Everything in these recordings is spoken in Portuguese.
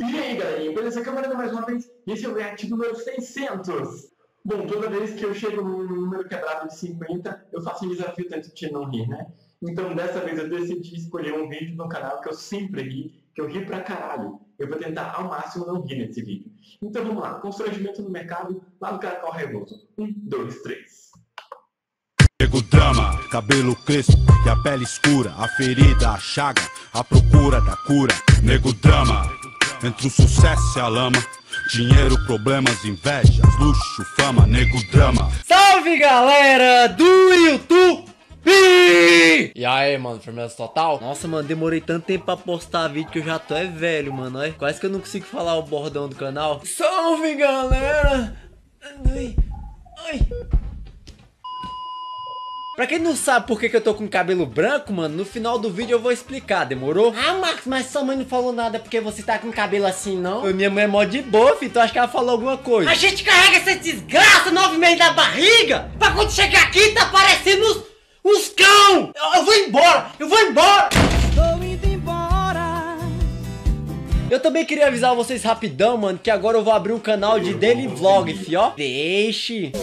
E aí, galerinha, beleza? Camarada mais uma vez, e esse é o React número 600. Bom, toda vez que eu chego no número quebrado de 50, eu faço um desafio tanto de não rir, né? Então, dessa vez eu decidi escolher um vídeo no canal que eu sempre ri, que eu ri pra caralho. Eu vou tentar ao máximo não rir nesse vídeo. Então vamos lá, constrangimento no mercado, lá no Caracol Revoso. 1, 2, 3. Nego drama, cabelo crespo e a pele escura, a ferida, a chaga, a procura da cura. Nego drama, entre o sucesso e a lama, dinheiro, problemas, invejas, luxo, fama. Nego drama. Salve galera do YouTube! E aí, mano, firmeza total? Nossa, mano, demorei tanto tempo pra postar vídeo que eu já tô velho, mano. Olha, quase que eu não consigo falar o bordão do canal. Salve galera! Ai. Pra quem não sabe por que eu tô com cabelo branco, mano, no final do vídeo eu vou explicar, demorou? Ah, Marcos, mas sua mãe não falou nada porque você tá com cabelo assim, não? Minha mãe é mó de boa, filho, tu acha que ela falou alguma coisa? A gente carrega essa desgraça 9 meses na barriga, pra quando chegar aqui tá parecendo uns cão! Eu vou embora! Tô indo embora! Eu também queria avisar vocês rapidão, mano, que agora eu vou abrir um canal de daily vlog, fi, ó. Deixe!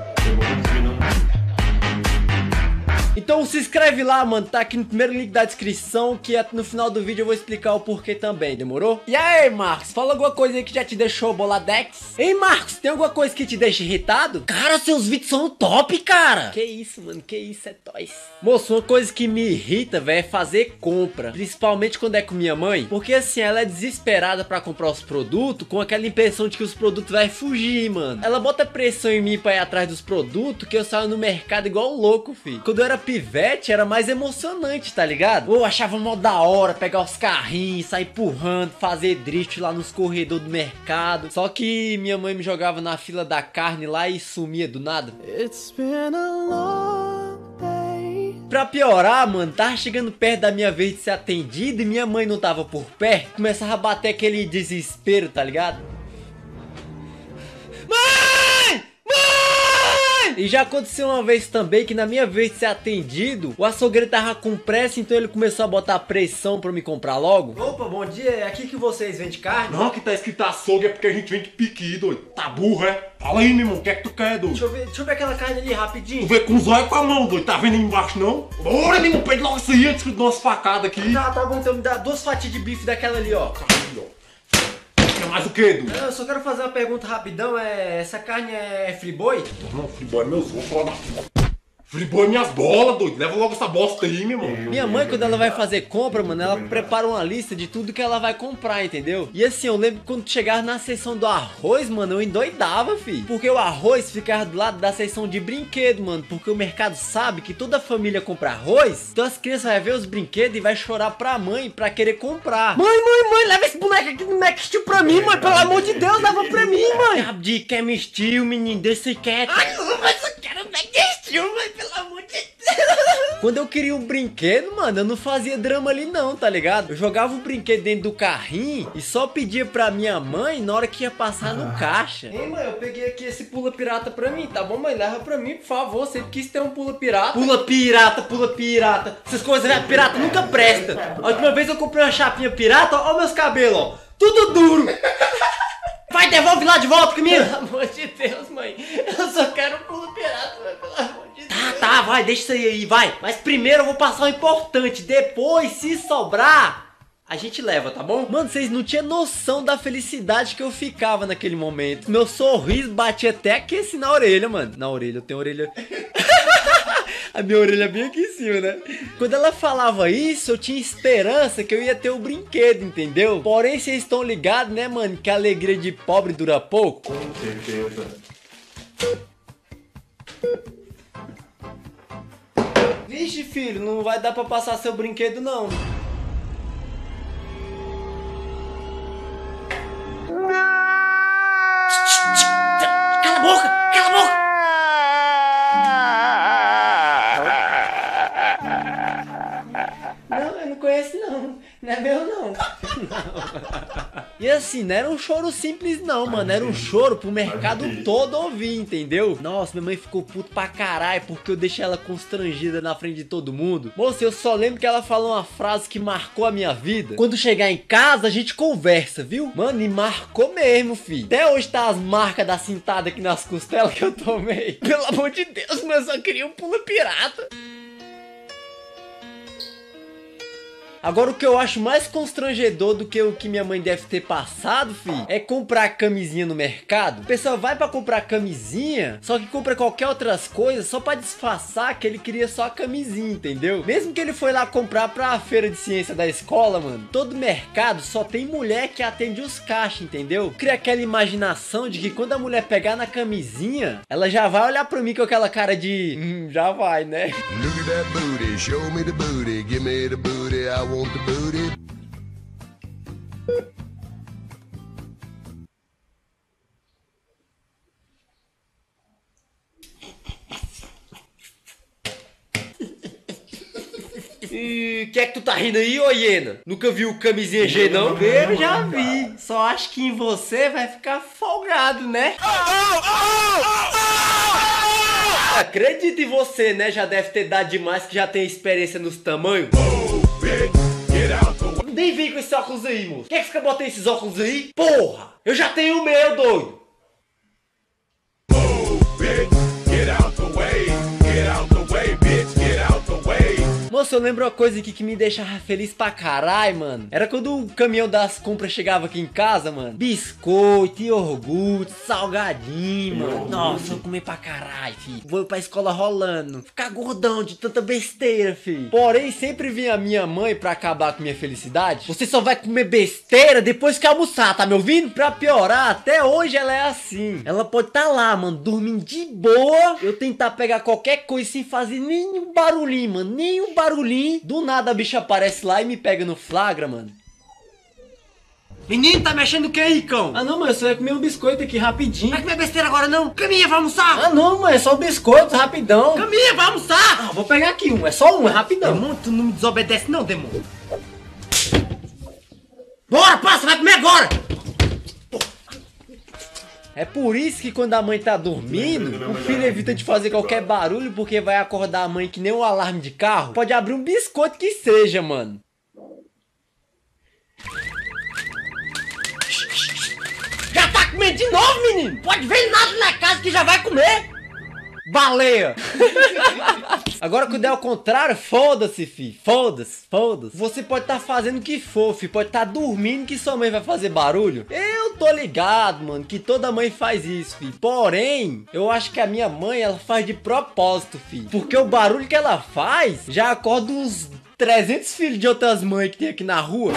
Então se inscreve lá, mano, tá aqui no primeiro link da descrição, que no final do vídeo eu vou explicar o porquê também, demorou? E aí, Marcos, fala alguma coisa aí que já te deixou boladex? Ei, Marcos, tem alguma coisa que te deixa irritado? Cara, seus vídeos são top, cara! Que isso, mano, que isso, é toys. Moço, uma coisa que me irrita, velho, é fazer compra, principalmente quando é com minha mãe, porque assim, ela é desesperada pra comprar os produtos, com aquela impressão de que os produtos vai fugir, mano. Ela bota pressão em mim pra ir atrás dos produtos, que eu saio no mercado igual um louco, filho. Quando eu era pivete era mais emocionante, tá ligado? Eu achava mó da hora pegar os carrinhos, sair empurrando, fazer drift lá nos corredores do mercado. Só que minha mãe me jogava na fila da carne lá e sumia do nada. Pra piorar, mano, tava chegando perto da minha vez de ser atendido e minha mãe não tava por perto. Começava a bater aquele desespero, tá ligado? E já aconteceu uma vez também que na minha vez de ser atendido, o açougueiro tava com pressa, então ele começou a botar pressão pra me comprar logo. Opa, bom dia, é aqui que vocês vendem carne? Não, que tá escrito açougue é porque a gente vende piqui, doido. Tá burro, é? Fala aí, meu irmão, o que é que tu quer, doido? Deixa eu ver aquela carne ali rapidinho. Tu vê com os olhos com a mão, doido. Tá vendo aí embaixo, não? Bora, meu irmão, pede logo isso aí antes de dar umas facadas aqui. Tá bom, então me dá 2 fatias de bife daquela ali, ó. Quer mais o quê, doido? Eu só quero fazer uma pergunta rapidão, essa carne é friboi? Não, friboi é meus ovos, fala da puta. Friboi é minhas bolas, doido. Leva logo essa bosta aí, meu irmão. Minha mãe, quando ela vai fazer compra, mano, ela prepara uma lista de tudo que ela vai comprar, entendeu? E assim, eu lembro que quando chegava na seção do arroz, mano, eu endoidava, filho. Porque o arroz ficava do lado da seção de brinquedo, mano. Porque o mercado sabe que toda família compra arroz. Então as crianças vão ver os brinquedos e vai chorar pra mãe pra querer comprar. Mãe, leva esse boneco aqui do Max Steel pra mim, mãe. Pelo amor de Deus, leva pra mim, mãe. Abdi, quer me Steel, menino, desse quieto. Ai, mas eu quero Max Steel, mãe, pelo amor de Deus. Quando eu queria um brinquedo, mano, eu não fazia drama ali não, tá ligado? Eu jogava o brinquedo dentro do carrinho e só pedia pra minha mãe na hora que ia passar no caixa. Ei, mãe, eu peguei aqui esse pula pirata pra mim, tá bom, mãe? Leva pra mim, por favor, sempre quis ter um pula pirata. Pula pirata. Essas coisas, né? Pirata nunca presta. A última vez eu comprei uma chapinha pirata, ó meus cabelos, ó. Tudo duro. Vai, devolve lá de volta comigo. Pelo amor de Deus, mãe. Eu só quero um pula pirata, mãe, pelo amor de Deus. Tá, vai, deixa isso aí, vai. Mas primeiro eu vou passar o importante. Depois, se sobrar, a gente leva, tá bom? Mano, vocês não tinham noção da felicidade que eu ficava naquele momento. Meu sorriso batia até aqui assim na orelha, mano. Na orelha, eu tenho orelha... A minha orelha é bem aqui em cima, né? Quando ela falava isso, eu tinha esperança que eu ia ter o brinquedo, entendeu? Porém, vocês estão ligados, né, mano? Que a alegria de pobre dura pouco. Com certeza. Vixe, filho, não vai dar pra passar seu brinquedo, não. Cala a boca! Não, eu não conheço não. Não é meu não. E assim, não era um choro simples não, mano. Era um choro pro mercado todo ouvir, entendeu? Nossa, minha mãe ficou puto pra caralho porque eu deixei ela constrangida na frente de todo mundo. Moça, eu só lembro que ela falou uma frase que marcou a minha vida. Quando chegar em casa, a gente conversa, viu? Mano, e marcou mesmo, filho. Até hoje tá as marcas da cintada aqui nas costelas que eu tomei. Pelo amor de Deus, mas eu só queria um pulo pirata. Agora o que eu acho mais constrangedor do que o que minha mãe deve ter passado, filho, é comprar camisinha no mercado. O pessoal vai pra comprar camisinha, só que compra qualquer outras coisas só pra disfarçar que ele queria só a camisinha, entendeu? Mesmo que ele foi lá comprar pra feira de ciência da escola, mano, todo mercado só tem mulher que atende os caixas, entendeu? Cria aquela imaginação de que quando a mulher pegar na camisinha, ela já vai olhar pra mim com aquela cara de... já vai, né? Look at that booty, show me the booty, give me the booty, I want the booty. E que é que tu tá rindo aí, ô hiena? Nunca viu camisinha G, não? Eu já vi. Só acho que em você vai ficar folgado, né? Acredita em você, né? Já deve ter dado demais, que já tem experiência nos tamanhos. Nem vem com esse óculos aí, moço. Quer que fica botando esses óculos aí? Porra! Eu já tenho o meu, doido! Moça, eu lembro uma coisa aqui que me deixava feliz pra caralho, mano. Era quando o caminhão das compras chegava aqui em casa, mano. Biscoito, iogurte, salgadinho, mano. Nossa, eu comi pra caralho, filho. Vou pra escola rolando. Ficar gordão de tanta besteira, filho. Porém, sempre vinha a minha mãe pra acabar com minha felicidade. Você só vai comer besteira depois que almoçar, tá me ouvindo? Pra piorar, até hoje ela é assim. Ela pode tá lá, mano, dormindo de boa. Eu tentar pegar qualquer coisa sem fazer nenhum barulhinho, mano. Nenhum barulhinho. Do nada a bicha aparece lá e me pega no flagra, mano. Menino, tá mexendo o que aí, cão? Ah não, mãe, eu só ia comer um biscoito aqui rapidinho. Vai comer besteira agora não? Caminha, vai almoçar! Ah não, mãe, é só um biscoito, rapidão. Caminha, vai almoçar! Ah, vou pegar aqui um, é só um, é rapidão. Demônio, tu não me desobedece não, demônio. Bora, passa, vai comer agora! É por isso que quando a mãe tá dormindo, o filho evita de fazer qualquer barulho porque vai acordar a mãe que nem um alarme de carro. Pode abrir um biscoito que seja, mano. Já tá comendo de novo, menino? Pode ver nada na casa que já vai comer. Baleia! Agora quando é ao contrário, foda-se, fi. Foda-se, foda-se. Você pode estar fazendo o que for, fi. Pode estar dormindo que sua mãe vai fazer barulho. Eu tô ligado, mano, que toda mãe faz isso, fi. Porém, eu acho que a minha mãe, ela faz de propósito, fi. Porque o barulho que ela faz já acorda uns 300 filhos de outras mães que tem aqui na rua.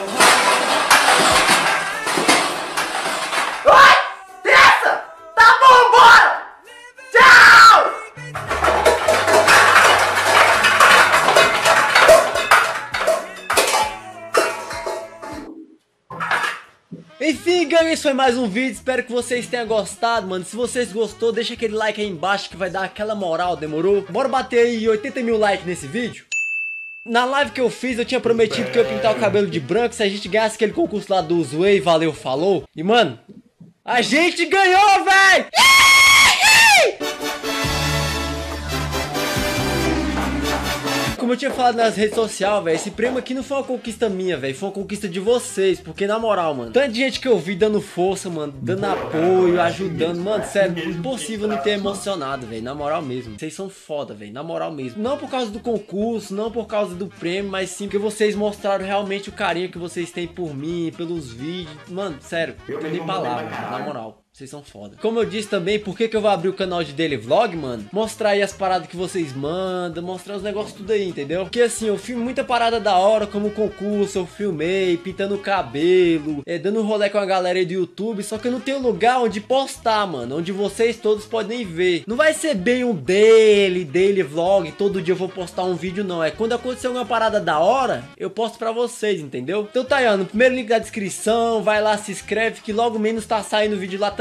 Enfim, galera, esse foi mais um vídeo, espero que vocês tenham gostado, mano. Se vocês gostou, deixa aquele like aí embaixo que vai dar aquela moral, demorou? Bora bater aí 80 mil likes nesse vídeo? Na live que eu fiz, eu tinha prometido que eu ia pintar o cabelo de branco se a gente ganhasse aquele concurso lá do Zoei, valeu, falou. E, mano, a gente ganhou, velho! Como eu tinha falado nas redes sociais, velho, esse prêmio aqui não foi uma conquista minha, velho, foi uma conquista de vocês, porque na moral, mano, tanta gente que eu vi dando força, mano, dando apoio, ajudando, mano, sério, impossível não ter emocionado, velho, na moral mesmo. Vocês são foda, velho, na moral mesmo. Não por causa do concurso, não por causa do prêmio, mas sim porque vocês mostraram realmente o carinho que vocês têm por mim, pelos vídeos, mano, sério, não tem nem palavra, na moral. Vocês são foda. Como eu disse também, por que eu vou abrir o canal de Daily Vlog, mano? Mostrar aí as paradas que vocês mandam, mostrar os negócios tudo aí, entendeu? Porque assim, eu filmo muita parada da hora, como concurso, eu filmei, pintando o cabelo, dando um rolê com a galera aí do YouTube, só que eu não tenho lugar onde postar, mano, onde vocês todos podem ver. Não vai ser bem um Daily Vlog, todo dia eu vou postar um vídeo, não. É quando acontecer alguma parada da hora, eu posto pra vocês, entendeu? Então tá aí, ó, no primeiro link da descrição, vai lá, se inscreve, que logo menos tá saindo vídeo lá também.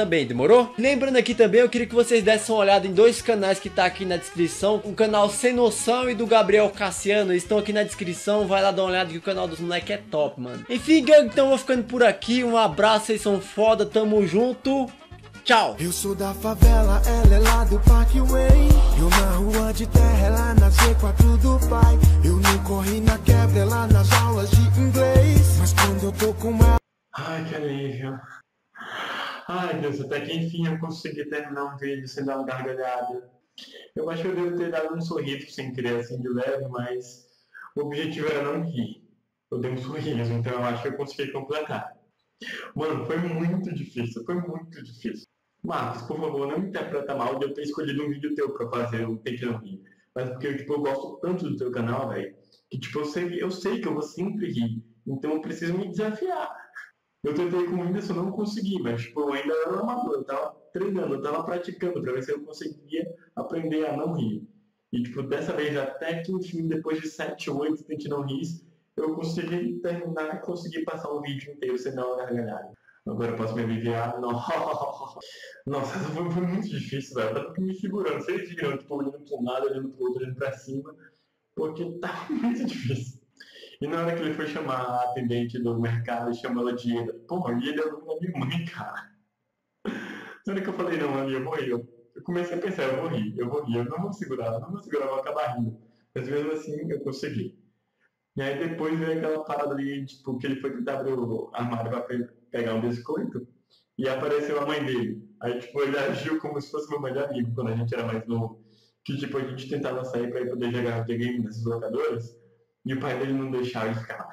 também, demorou? Lembrando aqui também, eu queria que vocês dessem uma olhada em 2 canais que tá aqui na descrição. O canal Sem Noção e do Gabriel Cassiano, eles estão aqui na descrição. Vai lá dar uma olhada que o canal dos moleques é top, mano. Enfim, gang, então eu vou ficando por aqui. Um abraço, vocês são foda, tamo junto. Tchau! Eu sou da favela, ela é lá do Parkway. Eu na rua de terra, ela na Z4 do pai. Eu não corri na quebra, ela nas aulas de inglês. Mas quando eu tô com ela... Ai, que alívio. Ai, Deus, até que enfim eu consegui terminar um vídeo sem dar uma gargalhada. Eu acho que eu devo ter dado um sorriso sem querer, assim, de leve, mas o objetivo era não rir. Eu dei um sorriso, então eu acho que eu consegui completar. Mano, foi muito difícil, foi muito difícil. Marcos, por favor, não me interpreta mal de eu ter escolhido um vídeo teu pra fazer o Tem Que Não Rir. Mas porque eu gosto tanto do teu canal, velho, que tipo, eu sei que eu vou sempre rir. Então eu preciso me desafiar. Eu tentei com o Whindersson, não consegui, mas tipo, eu ainda era amador, eu tava treinando, eu tava praticando pra ver se eu conseguia aprender a não rir. E tipo, dessa vez, até que enfim, depois de 7 ou 8 Tem Que Não Rir, eu consegui terminar e consegui passar o vídeo inteiro sem dar uma gargalhada. Agora eu posso me aliviar. Nossa, essa foi muito difícil, velho. Eu tava me segurando, vocês viram, tipo, olhando pra um lado, olhando pro outro, olhando pra cima, porque tava muito difícil. E na hora que ele foi chamar a atendente do mercado, ele chamou ela de Eda. Porra, e ele é o nome da minha mãe, cara. Na hora que eu falei, não, ali, eu vou rir. Eu comecei a pensar, eu vou rir, eu não vou segurar, eu vou acabar rindo. Mas mesmo assim, eu consegui. E aí depois veio aquela parada ali, tipo, que ele foi tentar abrir o armário pra pegar um biscoito, e apareceu a mãe dele. Aí, tipo, ele agiu como se fosse meu melhor amigo, quando a gente era mais novo. Que, tipo, a gente tentava sair pra ir poder jogar videogame nessas locadoras, e o pai dele não deixava, ele ficava,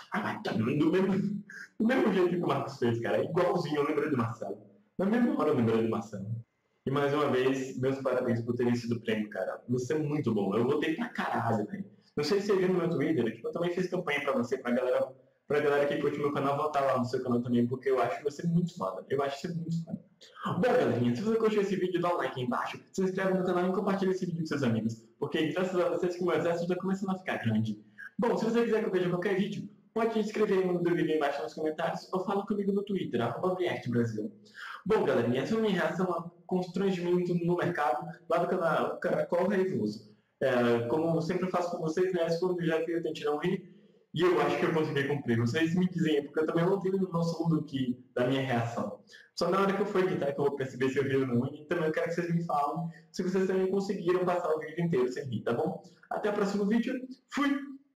do mesmo jeito que o Marcos fez, cara, igualzinho, eu lembrei do Marcelo. Na mesma hora eu lembrei do Marcelo. E mais uma vez, meus parabéns por terem sido prêmio, cara. Você é muito bom, eu votei pra caralho, velho. Não sei se você viu no meu Twitter, tipo, eu também fiz campanha pra você, pra galera que curte meu canal, votar lá no seu canal também, porque eu acho você muito foda. Eu acho você muito foda. Bom, galerinha, se você curtiu esse vídeo, dá um like aí embaixo, se inscreve no canal e compartilha esse vídeo com seus amigos, porque graças a vocês que o meu exército tá começando a ficar grande. Bom, se você quiser que eu veja qualquer vídeo, pode inscrever no vídeo aí embaixo nos comentários ou fala comigo no Twitter, @ViactBrasil. Bom, galerinha, essa é a minha reação a constrangimento no mercado lá do canal Caracol Raivoso. Como eu sempre faço com vocês, né? Esse foi um desafio, eu tentei não rir, e eu acho que eu consegui cumprir. Vocês me dizem, porque eu também não tenho noção da minha reação. Só na hora que eu for editar que eu vou perceber se eu ri ou não, e também eu quero que vocês me falem se vocês também conseguiram passar o vídeo inteiro sem rir, tá bom? Até o próximo vídeo, fui!